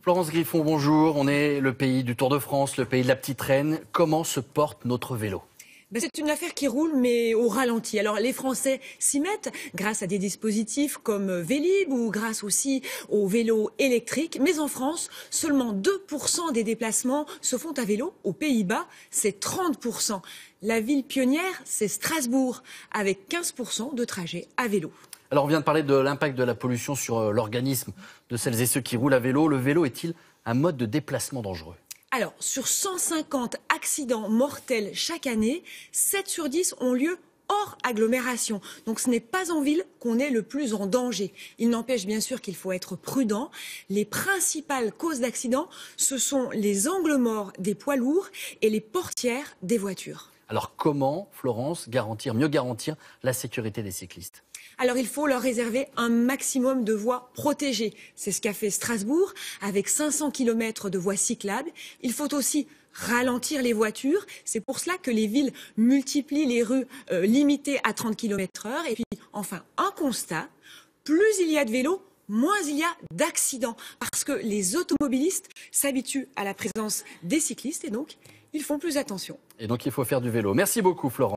Florence Griffon, bonjour. On est le pays du Tour de France, le pays de la petite reine. Comment se porte notre vélo ? C'est une affaire qui roule, mais au ralenti. Alors, les Français s'y mettent grâce à des dispositifs comme Vélib ou grâce aussi aux vélos électriques. Mais en France, seulement 2% des déplacements se font à vélo. Aux Pays-Bas, c'est 30%. La ville pionnière, c'est Strasbourg, avec 15% de trajets à vélo. Alors, on vient de parler de l'impact de la pollution sur l'organisme de celles et ceux qui roulent à vélo. Le vélo est-il un mode de déplacement dangereux ? Alors, sur 150 accidents mortels chaque année, 7 sur 10 ont lieu hors agglomération. Donc ce n'est pas en ville qu'on est le plus en danger. Il n'empêche bien sûr qu'il faut être prudent. Les principales causes d'accidents, ce sont les angles morts des poids lourds et les portières des voitures. Alors comment, Florence, mieux garantir la sécurité des cyclistes ? Alors il faut leur réserver un maximum de voies protégées. C'est ce qu'a fait Strasbourg avec 500 km de voies cyclables. Il faut aussi ralentir les voitures. C'est pour cela que les villes multiplient les rues limitées à 30 km/h. Et puis enfin, un constat, plus il y a de vélos, moins il y a d'accidents. Parce que les automobilistes s'habituent à la présence des cyclistes et donc ils font plus attention. Et donc il faut faire du vélo. Merci beaucoup, Florence.